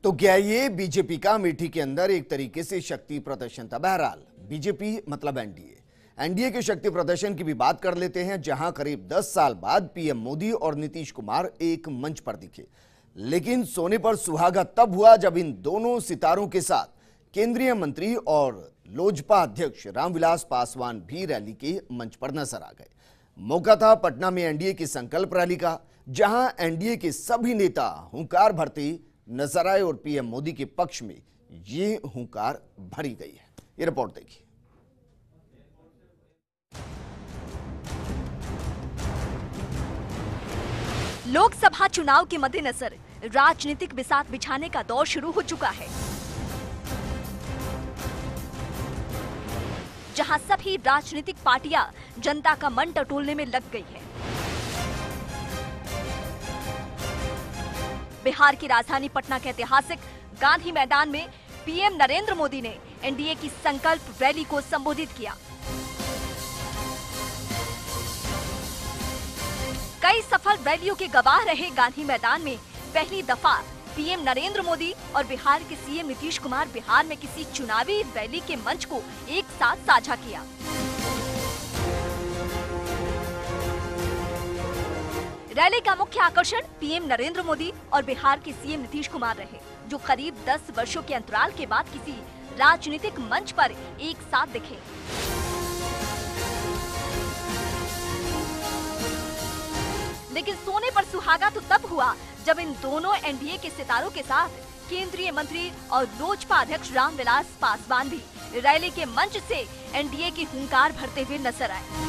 तो क्या ये बीजेपी का अमेठी के अंदर एक तरीके से शक्ति प्रदर्शन था? बहरहाल बीजेपी मतलब एनडीए के शक्ति प्रदर्शन की भी बात कर लेते हैं, जहां करीब 10 साल बाद पीएम मोदी और नीतीश कुमार एक मंच पर दिखे। लेकिन सोने पर सुहागा तब हुआ जब इन दोनों सितारों के साथ केंद्रीय मंत्री और लोजपा अध्यक्ष रामविलास पासवान भी रैली के मंच पर नजर आ गए। मौका था पटना में एनडीए की संकल्प रैली का, जहां एनडीए के सभी नेता हुंकार भरते नजर आए और पीएम मोदी के पक्ष में ये हुंकार भरी गई है। ये रिपोर्ट देखिए। लोकसभा चुनाव के मद्देनजर राजनीतिक बिसात बिछाने का दौर शुरू हो चुका है, जहां सभी राजनीतिक पार्टियां जनता का मन टटोलने में लग गई है। बिहार की राजधानी पटना के ऐतिहासिक गांधी मैदान में पीएम नरेंद्र मोदी ने एनडीए की संकल्प रैली को संबोधित किया। कई सफल रैलियों के गवाह रहे गांधी मैदान में पहली दफा पीएम नरेंद्र मोदी और बिहार के सीएम नीतीश कुमार बिहार में किसी चुनावी रैली के मंच को एक साथ साझा किया। रैली का मुख्य आकर्षण पीएम नरेंद्र मोदी और बिहार के सीएम नीतीश कुमार रहे, जो करीब 10 वर्षों के अंतराल के बाद किसी राजनीतिक मंच पर एक साथ दिखे। लेकिन सोने पर सुहागा तो तब हुआ जब इन दोनों एनडीए के सितारों के साथ केंद्रीय मंत्री और लोजपा अध्यक्ष रामविलास पासवान भी रैली के मंच से एनडीए की हुंकार भरते हुए नजर आए।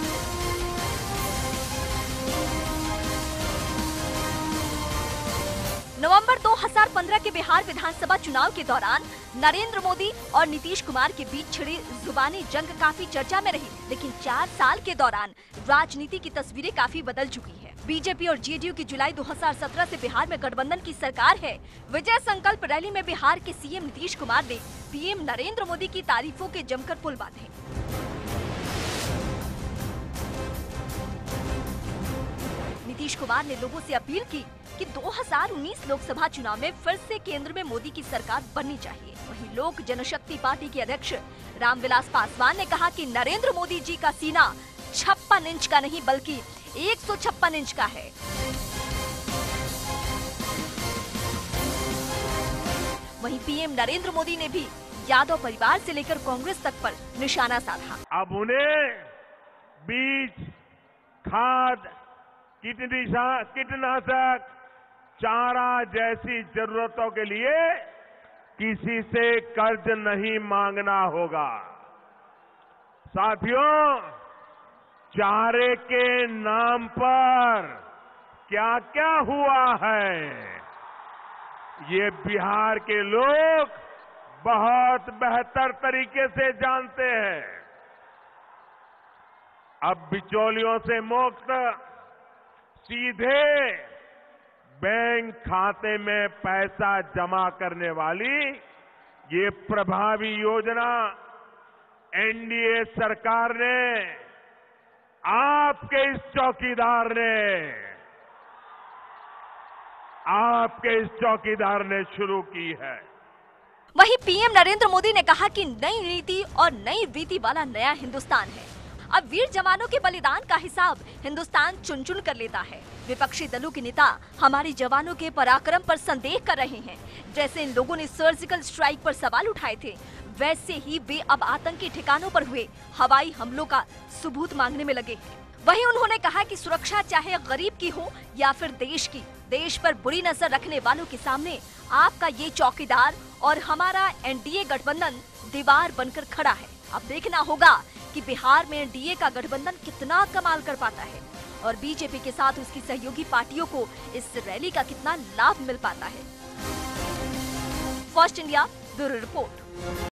नवंबर 2015 के बिहार विधानसभा चुनाव के दौरान नरेंद्र मोदी और नीतीश कुमार के बीच छिड़ी जुबानी जंग काफी चर्चा में रही, लेकिन 4 साल के दौरान राजनीति की तस्वीरें काफी बदल चुकी है। बीजेपी और जेडीयू की जुलाई 2017 से बिहार में गठबंधन की सरकार है। विजय संकल्प रैली में बिहार के सीएम नीतीश कुमार ने पीएम नरेंद्र मोदी की तारीफों के जमकर पुल बांधे। नीतीश कुमार ने लोगों से अपील की कि 2019 लोकसभा चुनाव में फिर से केंद्र में मोदी की सरकार बननी चाहिए। वहीं लोक जनशक्ति पार्टी के अध्यक्ष रामविलास पासवान ने कहा कि नरेंद्र मोदी जी का सीना 56 इंच का नहीं बल्कि 156 इंच का है। वहीं पीएम नरेंद्र मोदी ने भी यादव परिवार से लेकर कांग्रेस तक पर निशाना साधा। अब उन्हें बीज, खाद, कीटनाशक, चारा जैसी जरूरतों के लिए किसी से कर्ज नहीं मांगना होगा। साथियों, चारे के नाम पर क्या क्या हुआ है, ये बिहार के लोग बहुत बेहतर तरीके से जानते हैं। अब बिचौलियों से मुक्त सीधे बैंक खाते में पैसा जमा करने वाली ये प्रभावी योजना एनडीए सरकार ने, आपके इस चौकीदार ने शुरू की है। वहीं पीएम नरेंद्र मोदी ने कहा कि नई नीति और नई रीति वाला नया हिंदुस्तान है। अब वीर जवानों के बलिदान का हिसाब हिंदुस्तान चुन चुन कर लेता है। विपक्षी दलों के नेता हमारे जवानों के पराक्रम पर संदेह कर रहे हैं। जैसे इन लोगों ने सर्जिकल स्ट्राइक पर सवाल उठाए थे, वैसे ही वे अब आतंकी ठिकानों पर हुए हवाई हमलों का सबूत मांगने में लगे हैं। वहीं उन्होंने कहा कि सुरक्षा चाहे गरीब की हो या फिर देश की, देश पर बुरी नजर रखने वालों के सामने आपका ये चौकीदार और हमारा एनडीए गठबंधन दीवार बनकर खड़ा है। अब देखना होगा कि बिहार में एनडीए का गठबंधन कितना कमाल कर पाता है और बीजेपी के साथ उसकी सहयोगी पार्टियों को इस रैली का कितना लाभ मिल पाता है। First India bureau report.